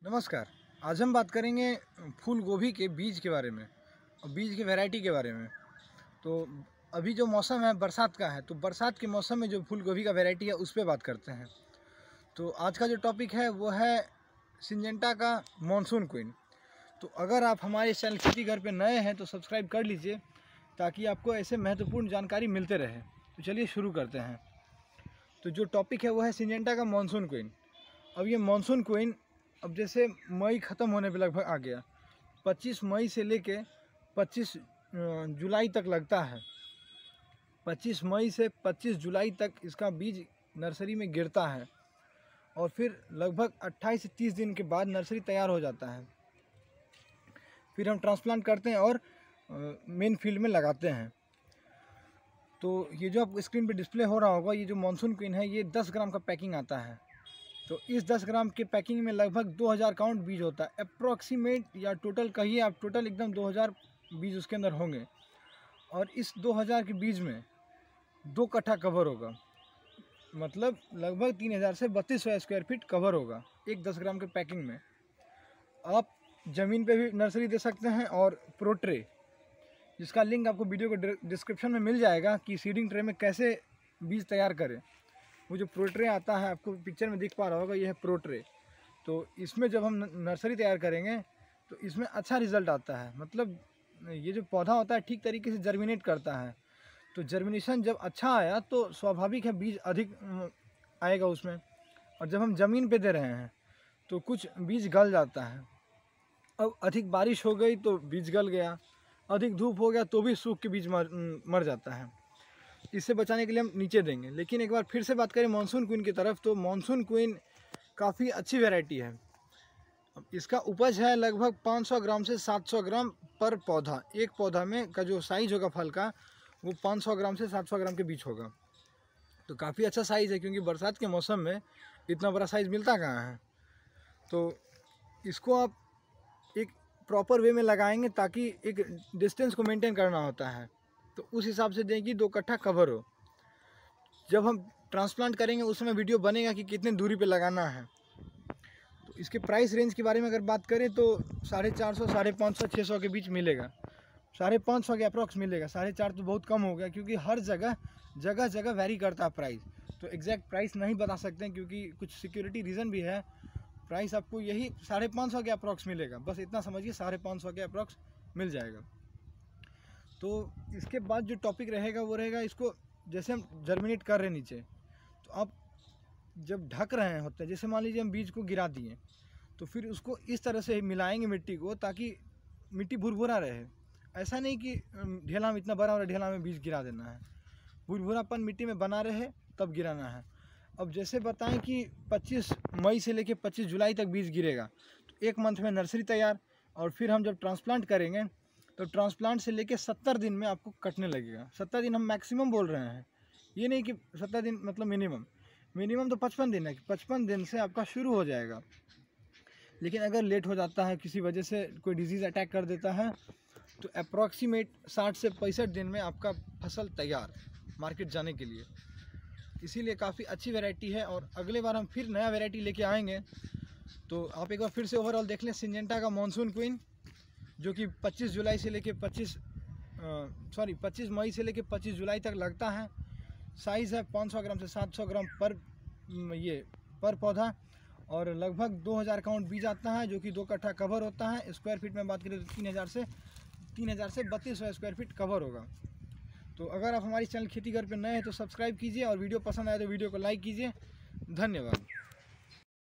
नमस्कार। आज हम बात करेंगे फूल गोभी के बीज के बारे में और बीज की वैरायटी के बारे में। तो अभी जो मौसम है बरसात का है, तो बरसात के मौसम में जो फूल गोभी का वैरायटी है उस पर बात करते हैं। तो आज का जो टॉपिक है वो है सिंजेंटा का मानसून क्वीन। तो अगर आप हमारे चैनल खेती घर पे नए हैं तो सब्सक्राइब कर लीजिए ताकि आपको ऐसे महत्वपूर्ण जानकारी मिलते रहे। तो चलिए शुरू करते हैं। तो जो टॉपिक है वो है सिंजेंटा का मानसून क्वीन। अब ये मानसून क्वीन अब जैसे मई ख़त्म होने पे लगभग आ गया, 25 मई से लेके 25 जुलाई तक लगता है। 25 मई से 25 जुलाई तक इसका बीज नर्सरी में गिरता है और फिर लगभग 28 से 30 दिन के बाद नर्सरी तैयार हो जाता है। फिर हम ट्रांसप्लांट करते हैं और मेन फील्ड में लगाते हैं। तो ये जो आपको स्क्रीन पे डिस्प्ले हो रहा होगा, ये जो मानसून क्वीन है ये 10 ग्राम का पैकिंग आता है। तो इस 10 ग्राम के पैकिंग में लगभग 2000 काउंट बीज होता है अप्रॉक्सीमेट, या टोटल कहिए आप, टोटल एकदम 2000 बीज उसके अंदर होंगे। और इस 2000 के बीज में 2 कट्ठा कवर होगा, मतलब लगभग 3000 से 3200 स्क्वायर फीट कवर होगा एक 10 ग्राम के पैकिंग में। आप ज़मीन पे भी नर्सरी दे सकते हैं और प्रोट्रे, जिसका लिंक आपको वीडियो के डिस्क्रिप्शन में मिल जाएगा कि सीडिंग ट्रे में कैसे बीज तैयार करें। वो जो प्रोट्रे आता है, आपको पिक्चर में दिख पा रहा होगा, ये है प्रोट्रे। तो इसमें जब हम नर्सरी तैयार करेंगे तो इसमें अच्छा रिज़ल्ट आता है, मतलब ये जो पौधा होता है ठीक तरीके से जर्मिनेट करता है। तो जर्मिनेशन जब अच्छा आया तो स्वाभाविक है बीज अधिक आएगा उसमें। और जब हम ज़मीन पे दे रहे हैं तो कुछ बीज गल जाता है। अब अधिक बारिश हो गई तो बीज गल गया, अधिक धूप हो गया तो भी सूख के बीज मर जाता है। इससे बचाने के लिए हम नीचे देंगे। लेकिन एक बार फिर से बात करें मानसून क्वीन की तरफ, तो मानसून क्वीन काफ़ी अच्छी वैरायटी है। अब इसका उपज है लगभग 500 ग्राम से 700 ग्राम पर पौधा। एक पौधा में का जो साइज़ होगा फल का वो 500 ग्राम से 700 ग्राम के बीच होगा। तो काफ़ी अच्छा साइज़ है, क्योंकि बरसात के मौसम में इतना बड़ा साइज़ मिलता कहाँ है। तो इसको आप एक प्रॉपर वे में लगाएंगे ताकि एक डिस्टेंस को मेंटेन करना होता है। तो उस हिसाब से दें कि 2 कट्ठा कवर हो। जब हम ट्रांसप्लांट करेंगे उस समय वीडियो बनेगा कि कितने दूरी पे लगाना है। तो इसके प्राइस रेंज के बारे में अगर बात करें तो 450, 550, 600 के बीच मिलेगा। 550 के अप्रॉक्स मिलेगा। 450 तो बहुत कम हो गया, क्योंकि हर जगह वैरी करता है प्राइस। तो एग्जैक्ट प्राइस नहीं बता सकते हैं क्योंकि कुछ सिक्योरिटी रीज़न भी है। प्राइस आपको यही 550 के अप्रॉक्स मिलेगा, बस इतना समझिए, 550 के अप्रॉक्स मिल जाएगा। तो इसके बाद जो टॉपिक रहेगा वो रहेगा, इसको जैसे हम जर्मिनेट कर रहे हैं नीचे, तो आप जब ढक रहे होते हैं, जैसे मान लीजिए हम बीज को गिरा दिए, तो फिर उसको इस तरह से मिलाएंगे मिट्टी को ताकि मिट्टी भुरभुरा रहे। ऐसा नहीं कि ढेला में इतना बड़ा और ढेला में बीज गिरा देना है, भुरभुरापन मिट्टी में बना रहे तब गिराना है। अब जैसे बताएं कि 25 मई से लेकर 25 जुलाई तक बीज गिरेगा, तो एक मंथ में नर्सरी तैयार। और फिर हम जब ट्रांसप्लांट करेंगे तो ट्रांसप्लांट से लेके 70 दिन में आपको कटने लगेगा। 70 दिन हम मैक्सिमम बोल रहे हैं, ये नहीं कि 70 दिन मतलब मिनिमम तो 55 दिन है। 55 दिन से आपका शुरू हो जाएगा। लेकिन अगर लेट हो जाता है, किसी वजह से कोई डिजीज़ अटैक कर देता है, तो अप्रॉक्सीमेट 60 से 65 दिन में आपका फसल तैयार मार्केट जाने के लिए। इसीलिए काफ़ी अच्छी वैरायटी है। और अगले बार हम फिर नया वैरायटी लेके आएंगे। तो आप एक बार फिर से ओवरऑल देख लें सिंजेंटा का मानसून क्वीन, जो कि 25 मई से लेके 25 जुलाई तक लगता है। साइज़ है 500 ग्राम से 700 ग्राम पर पौधा, और लगभग 2000 काउंट बीज आता है, जो कि 2 कट्ठा कवर होता है। स्क्वायर फीट में बात करें तो 3000 से 3200 स्क्वायर फीट कवर होगा। तो अगर आप हमारी चैनल खेती घर पे नए हैं तो सब्सक्राइब कीजिए, और वीडियो पसंद आए तो वीडियो को लाइक कीजिए। धन्यवाद।